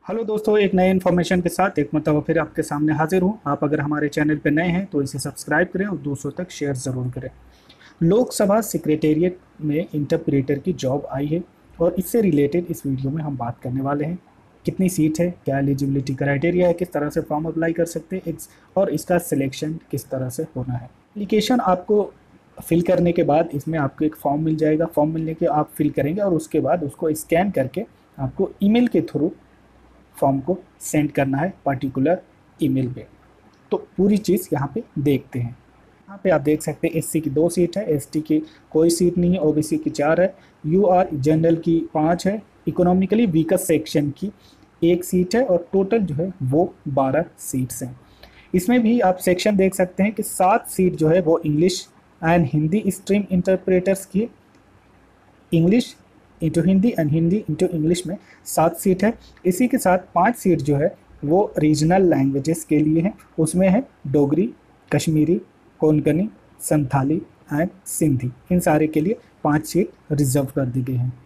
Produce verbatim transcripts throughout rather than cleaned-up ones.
Hello दोस्तों, एक नए इन्फॉर्मेशन के साथ एक मरतबा फिर आपके सामने हाजिर हूँ। आप अगर हमारे चैनल पर नए हैं तो इसे सब्सक्राइब करें और दूसरों तक शेयर ज़रूर करें। लोकसभा सेक्रेटेरिएट में इंटरप्रेटर की जॉब आई है और इससे रिलेटेड इस वीडियो में हम बात करने वाले हैं। कितनी सीट है, क्या एलिजिबिलिटी क्राइटेरिया है, किस तरह से फॉर्म अप्लाई कर सकते हैं और इसका सिलेक्शन किस तरह से होना है। एप्लीकेशन आपको फिल करने के बाद इसमें आपको एक फॉर्म मिल जाएगा। फॉर्म मिलने के आप फिल करेंगे और उसके बाद उसको स्कैन करके आपको ईमेल के थ्रू फॉर्म को सेंड करना है पर्टिकुलर ईमेल पे। तो पूरी चीज़ यहाँ पे देखते हैं। यहाँ पे आप देख सकते हैं एससी की दो सीट है, एसटी की कोई सीट नहीं है, ओबीसी की चार है, यूआर जनरल की पाँच है, इकोनॉमिकली वीकर सेक्शन की एक सीट है और टोटल जो है वो बारह सीट्स हैं। इसमें भी आप सेक्शन देख सकते हैं कि सात सीट जो है वो English and Hindi stream interpreters की, English into Hindi and Hindi into English में सात सीट है। इसी के साथ पांच सीट जो है वो रीजनल लैंग्वेजेस के लिए हैं। उसमें है डोगरी, कश्मीरी, कोंकणी, संथाली एंड सिंधी। इन सारे के लिए पांच सीट रिजर्व कर दी गई हैं।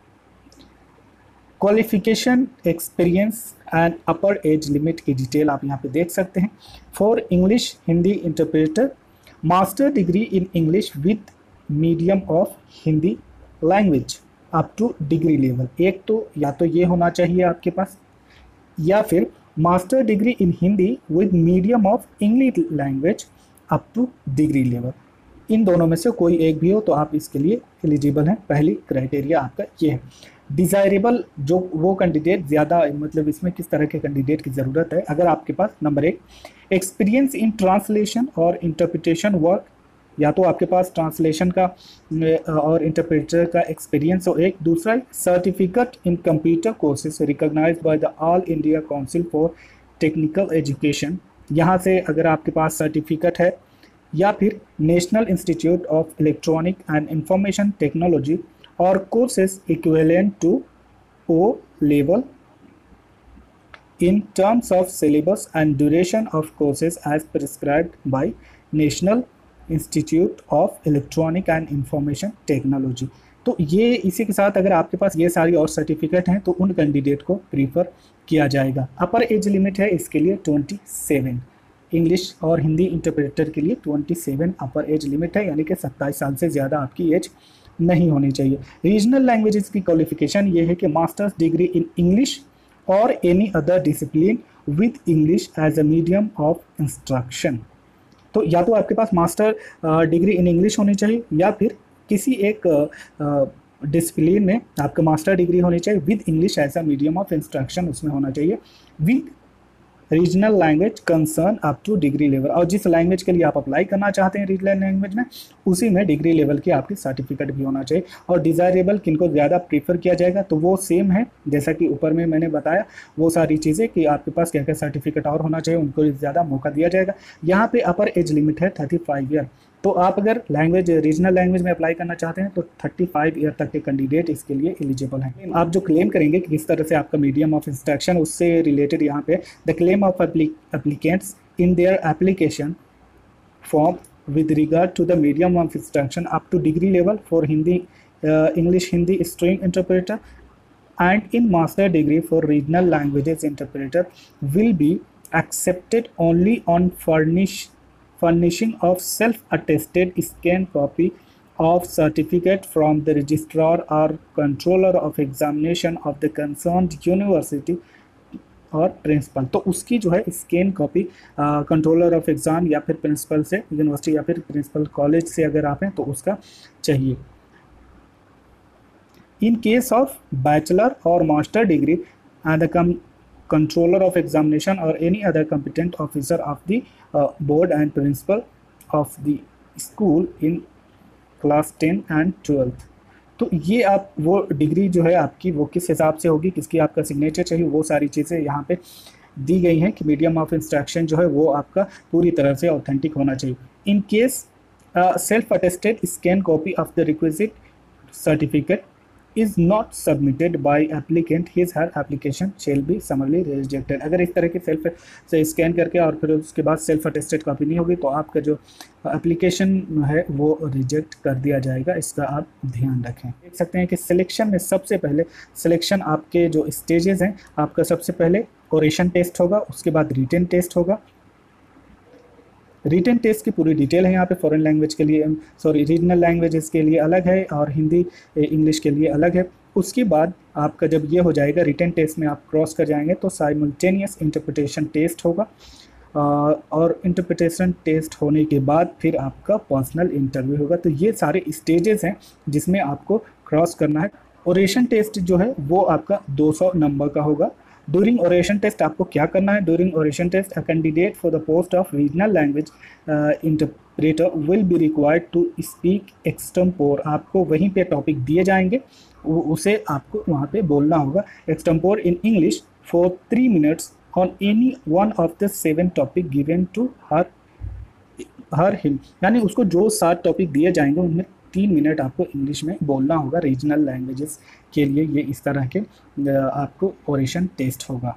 Qualification, experience and upper age limit की डिटेल आप यहाँ पे देख सकते हैं। For English Hindi interpreter, master degree in English with medium of Hindi language up to degree level. एक तो या तो ये होना चाहिए आपके पास, या फिर master degree in Hindi with medium of English language up to degree level. इन दोनों में से कोई एक भी हो तो आप इसके लिए एलिजिबल हैं। पहली क्राइटेरिया आपका ये है। डिज़ायरेबल जो वो कैंडिडेट ज़्यादा, मतलब इसमें किस तरह के कैंडिडेट की ज़रूरत है। अगर आपके पास नंबर एक एक्सपीरियंस इन ट्रांसलेशन और इंटरप्रिटेशन वर्क, या तो आपके पास ट्रांसलेशन का और इंटरप्रेटर का एक्सपीरियंस हो एक। दूसरा certificate in computer courses recognised by the all India council for technical education. यहाँ से अगर आपके पास सर्टिफिकेट है, या फिर national institute of electronic and information technology और courses equivalent to O level in terms of syllabus and duration of courses as prescribed by National institute of electronic and information technology. तो ये इसी के साथ अगर आपके पास ये सारी और सर्टिफिकेट हैं तो उन कैंडिडेट को प्रीफर किया जाएगा। अपर एज लिमिट है इसके लिए सत्ताईस, इंग्लिश और हिंदी इंटरप्रेटर के लिए सत्ताईस अपर एज लिमिट है, यानी कि सत्ताईस साल से ज़्यादा आपकी एज नहीं होनी चाहिए। रीजनल लैंग्वेजेस की क्वालिफिकेशन ये है कि मास्टर्स डिग्री इन इंग्लिश और any other discipline with English as a medium of instruction. तो या तो आपके पास मास्टर डिग्री इन इंग्लिश होनी चाहिए, या फिर किसी एक डिसिप्लिन में आपका मास्टर डिग्री होनी चाहिए with English as a medium of instruction उसमें होना चाहिए, with regional language concern up to degree level. और जिस लैंग्वेज के लिए आप अप्लाई करना चाहते हैं रीजनल लैंग्वेज में, उसी में डिग्री लेवल की आपकी सर्टिफिकेट भी होना चाहिए। और डिज़ायरेबल किनको ज़्यादा प्रीफर किया जाएगा तो वो सेम है जैसा कि ऊपर में मैंने बताया, वो सारी चीज़ें कि आपके पास क्या क्या सर्टिफिकेट और होना चाहिए, उनको ज़्यादा मौका दिया जाएगा। यहाँ पे अपर एज लिमिट है थर्टी फाइव ईयर। तो आप अगर लैंग्वेज रीजनल लैंग्वेज में अप्लाई करना चाहते हैं तो पैंतीस ईयर तक के कैंडिडेट इसके लिए एलिजिबल हैं। आप जो क्लेम करेंगे कि किस तरह से आपका मीडियम ऑफ इंस्ट्रक्शन, उससे रिलेटेड यहाँ पे the claim of applicants in their application form with regard to the medium of instruction up to degree level for Hindi English Hindi stream interpreter and in master degree for regional languages interpreter will be accepted only on furnish furnishing of self-attested scanned copy of certificate from the registrar or controller of examination of the concerned university और principal. तो उसकी जो है scan copy controller of exam या फिर principal से, university या फिर प्रिंसिपल कॉलेज से अगर आप हैं तो उसका चाहिए। In case of bachelor or master degree and the com controller of examination or any other competent officer of the uh, board and principal of the school in class ten and twelfth. तो ये आप वो degree जो है आपकी वो किस हिसाब से होगी, किसकी आपका सिग्नेचर चाहिए, वो सारी चीज़ें यहाँ पे दी गई हैं कि मीडियम ऑफ इंस्ट्रक्शन जो है वो आपका पूरी तरह से ऑथेंटिक होना चाहिए। In case self attested scan copy of the requisite certificate is not submitted by applicant, his her application shall be summarily rejected। अगर इस तरह के सेल्फ से स्कैन करके और फिर उसके बाद सेल्फ अटेस्टेड कॉपी नहीं होगी तो आपका जो एप्लीकेशन है वो रिजेक्ट कर दिया जाएगा। इसका आप ध्यान रखें। देख सकते हैं कि सिलेक्शन में सबसे पहले सिलेक्शन आपके जो स्टेजेस हैं, आपका सबसे पहले ओरेशन टेस्ट होगा, उसके बाद रिटन टेस्ट होगा। रिटन टेस्ट की पूरी डिटेल है यहाँ पे फॉरेन लैंग्वेज के लिए, सॉरी रीजनल लैंग्वेजेस के लिए अलग है और हिंदी इंग्लिश के लिए अलग है। उसके बाद आपका जब ये हो जाएगा रिटन टेस्ट में आप क्रॉस कर जाएंगे तो साइमल्टेनियस इंटरप्रिटेशन टेस्ट होगा और इंटरप्रिटेशन टेस्ट होने के बाद फिर आपका पर्सनल इंटरव्यू होगा। तो ये सारे स्टेजेस हैं जिसमें आपको क्रॉस करना है। ओरेशन टेस्ट जो है वो आपका दो सौ नंबर का होगा। ड्यूरिंग ओरेशन टेस्ट आपको क्या करना है? During oration test a candidate for the post of regional language interpreter will be required to speak extempore. आपको वहीं पे टॉपिक दिए जाएंगे, उसे आपको वहाँ पे बोलना होगा extempore in English for three minutes on any one of the seven topic given to her her him. यानी उसको जो सात टॉपिक दिए जाएंगे उनमें तीन मिनट आपको इंग्लिश में बोलना होगा। रीजनल लैंग्वेजेस के लिए ये इस तरह के आपको ओरेशन टेस्ट होगा।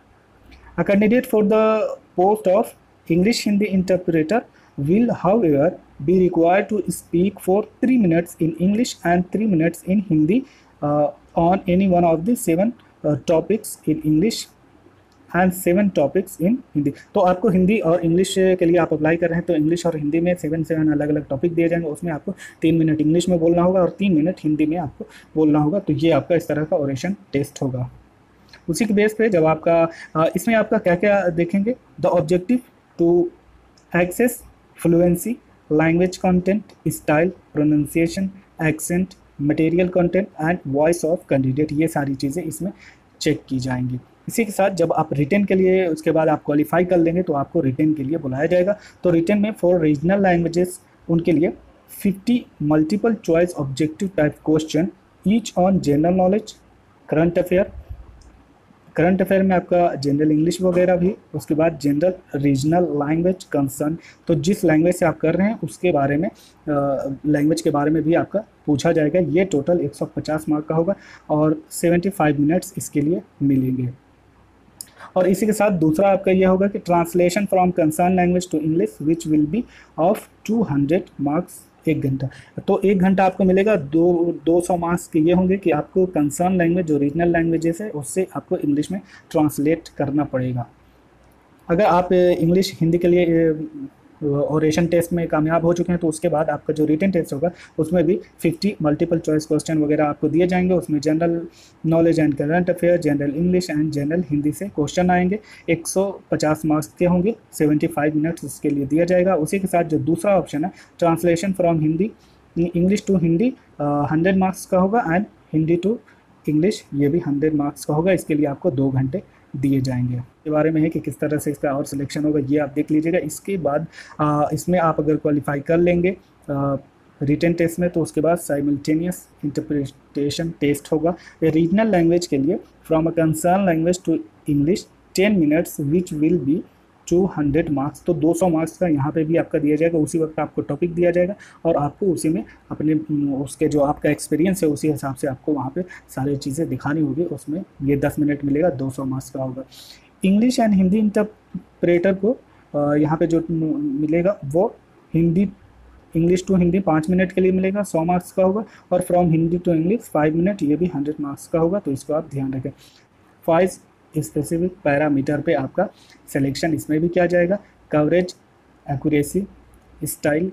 A candidate for the post of English Hindi interpreter will however be required to speak for three minutes in English and three minutes in Hindi uh, on any one of the seven uh, topics in English and seven topics in Hindi. तो आपको हिंदी और English के लिए आप apply कर रहे हैं तो इंग्लिश और हिंदी में सेवन सेवन अलग अलग टॉपिक दिए जाएंगे, उसमें आपको तीन मिनट इंग्लिश में बोलना होगा और तीन मिनट हिंदी में आपको बोलना होगा। तो ये आपका इस तरह का ओरेशन टेस्ट होगा। उसी के बेस पे जब आपका इसमें आपका क्या क्या देखेंगे, the objective to access fluency, language content, style, pronunciation, accent, material content and voice of candidate, ये सारी चीज़ें इसमें चेक की जाएंगी। इसी के साथ जब आप रिटन के लिए उसके बाद आप क्वालिफाई कर लेंगे तो आपको रिटन के लिए बुलाया जाएगा। तो रिटन में फॉर रीजनल लैंग्वेजेस उनके लिए fifty multiple choice objective type question each on general knowledge, current affair, current affair में आपका जनरल इंग्लिश वगैरह भी, उसके बाद जनरल रीजनल लैंग्वेज कंसर्न, तो जिस लैंग्वेज से आप कर रहे हैं उसके बारे में लैंग्वेज के बारे में भी आपका पूछा जाएगा। ये टोटल एक सौ पचास मार्क का होगा और पचहत्तर मिनट्स इसके लिए मिलेंगे। और इसी के साथ दूसरा आपका ये होगा कि translation from concern language to English which will be of two hundred marks, एक घंटा। तो एक घंटा आपको मिलेगा, दो दो सौ मार्क्स के ये होंगे कि आपको कंसर्न लैंग्वेज जो रीजनल लैंग्वेजेस है उससे आपको इंग्लिश में ट्रांसलेट करना पड़ेगा। अगर आप इंग्लिश हिंदी के लिए ओरेशन टेस्ट में कामयाब हो चुके हैं तो उसके बाद आपका जो रिटन टेस्ट होगा उसमें भी पचास मल्टीपल चॉइस क्वेश्चन वगैरह आपको दिए जाएंगे। उसमें general knowledge and current affair, general English and general Hindi से क्वेश्चन आएंगे। एक सौ पचास मार्क्स के होंगे, पचहत्तर मिनट्स उसके लिए दिया जाएगा। उसी के साथ जो दूसरा ऑप्शन है translation from Hindi English to Hindi hundred marks का होगा एंड हिंदी टू इंग्लिश ये भी हंड्रेड मार्क्स का होगा। इसके लिए आपको दो घंटे दिए जाएंगे। के बारे में है कि किस तरह से इसका और सिलेक्शन होगा ये आप देख लीजिएगा। इसके बाद आ, इसमें आप अगर क्वालिफाई कर लेंगे रिटन टेस्ट में तो उसके बाद साइमल्टेनियस इंटरप्रिटेशन टेस्ट होगा। रीजनल लैंग्वेज के लिए from a concern language to English ten minutes which will be two hundred marks. तो दो सौ मार्क्स का यहाँ पे भी आपका दिया जाएगा। उसी वक्त आपको टॉपिक दिया जाएगा और आपको उसी में अपने उसके जो आपका एक्सपीरियंस है उसी हिसाब से आपको वहाँ पे सारी चीज़ें दिखानी होगी। उसमें ये दस मिनट मिलेगा, दो सौ मार्क्स का होगा। इंग्लिश एंड हिंदी इंटरप्रेटर को यहाँ पे जो मिलेगा वो हिंदी इंग्लिश टू हिंदी पाँच मिनट के लिए मिलेगा, सौ मार्क्स का होगा। और from Hindi to English five minute ये भी हंड्रेड मार्क्स का होगा। तो इसको आप ध्यान रखें। फाइव स्पेसिफिक पैरामीटर पे आपका सिलेक्शन इसमें भी किया जाएगा। Coverage, accuracy, style,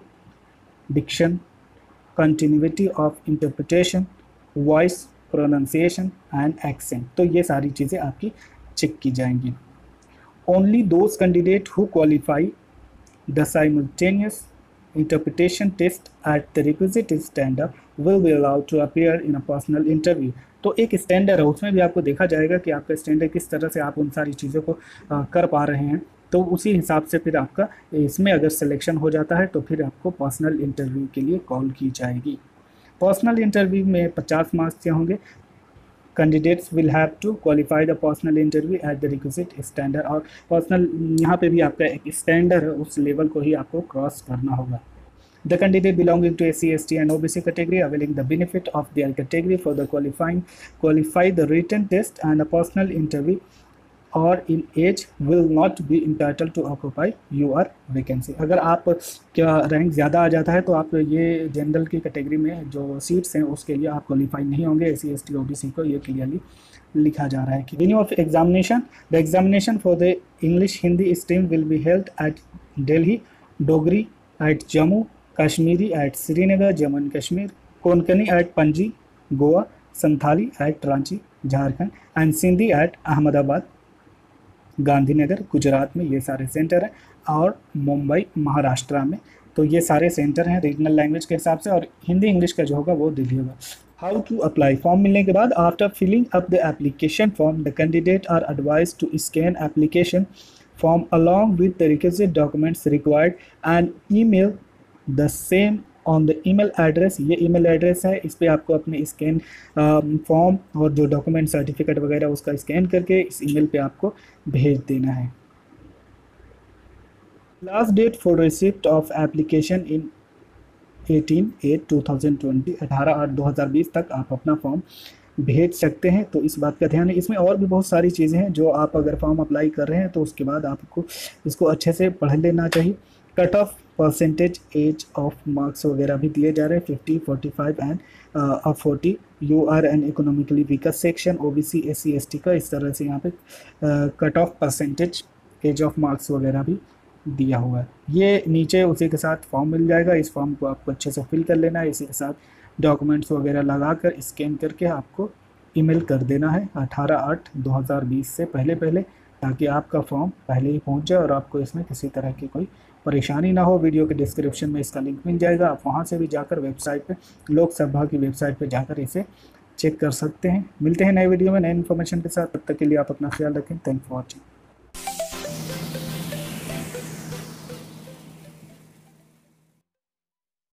diction, continuity of interpretation, voice, pronunciation and accent. तो ये सारी चीज़ें आपकी चेक की जाएंगी। Only those candidate who qualify the simultaneous interpretation test at the requisite standard will be allowed to appear in a personal interview। तो एक standard है उसमें भी आपको देखा जाएगा कि आपका स्टैंडर्ड किस तरह से आप उन सारी चीज़ों को आ, कर पा रहे हैं। तो उसी हिसाब से फिर आपका इसमें अगर सिलेक्शन हो जाता है तो फिर आपको पर्सनल इंटरव्यू के लिए कॉल की जाएगी। पर्सनल इंटरव्यू में पचास मार्क्स के होंगे। Candidates will have to qualify the personal interview at the requisite standard. और पर्सनल यहाँ पे भी आपका एक स्टैंडर्ड है, उस लेवल को ही आपको क्रॉस करना होगा। The candidate belonging to S C S T and O B C category availing the benefit of their category for the qualifying qualify the written test and a personal interview और in age will not be entitle to occupy your vacancy. अगर आप क्या rank ज़्यादा आ जाता है तो आप ये जनरल की कैटेगरी में जो सीट्स हैं उसके लिए आप क्वालिफाई नहीं होंगे। S C S T O B C को ये क्लियरली लिखा जा रहा है कि venue of examination, the examination for the English Hindi stream will be held at Delhi, Dogri at Jammu, Kashmiri at Srinagar Jammu and Kashmir, Konkani at Panaji Goa, Santhali at Ranchi Jharkhand and Sindhi at Ahmedabad Gandhinagar Gujarat में ये सारे सेंटर हैं, और मुंबई महाराष्ट्र में। तो ये सारे सेंटर हैं रीजनल लैंग्वेज के हिसाब से, और हिंदी इंग्लिश का जो होगा वो दिल्ली होगा। हाउ टू अप्लाई, फॉर्म मिलने के बाद after filling up the application form the candidate are advise to scan application form along with the requisite documents required and email the same on the email address. ये email address है, इस पर आपको अपने scan form और जो document certificate वगैरह उसका स्कैन करके इस ईमेल पे आपको भेज देना है। Last date for receipt of application in eighteen eight two thousand twenty, अठारह आठ दो हज़ार बीस तक आप अपना फॉर्म भेज सकते हैं। तो इस बात का ध्यान है। इसमें और भी बहुत सारी चीज़ें हैं जो आप अगर फॉर्म अप्लाई कर रहे हैं तो उसके बाद आपको इसको अच्छे से पढ़ लेना चाहिए। Cut off percentage, age of marks वगैरह भी दिए जा रहे हैं, फिफ्टी, फोर्टी फाइव एंड अब forty. U R N economically weaker section, O B C, S C S T का इस तरह से यहाँ पे cut off percentage, age of marks वगैरह भी दिया हुआ है। ये नीचे उसी के साथ फॉर्म मिल जाएगा। इस फॉर्म को आपको अच्छे से फिल कर लेना है, इसी के साथ डॉक्यूमेंट्स वगैरह लगा कर स्कैन करके आपको ईमेल कर देना है अठारह आठ दो हज़ार बीस से पहले पहले, ताकि आपका फॉर्म पहले ही पहुंच जाए और आपको इसमें किसी तरह की कोई परेशानी ना हो। वीडियो के डिस्क्रिप्शन में इसका लिंक मिल जाएगा, आप वहां से भी जाकर वेबसाइट पे, लोकसभा की वेबसाइट पे जाकर इसे चेक कर सकते हैं। मिलते हैं नए वीडियो में नए इन्फॉर्मेशन के साथ, तब तक के लिए आप अपना ख्याल रखें। Thank for watching.